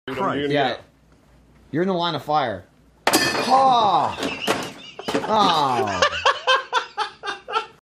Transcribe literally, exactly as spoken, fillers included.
Christ. Yeah. You're in the line of fire. Oh! Oh!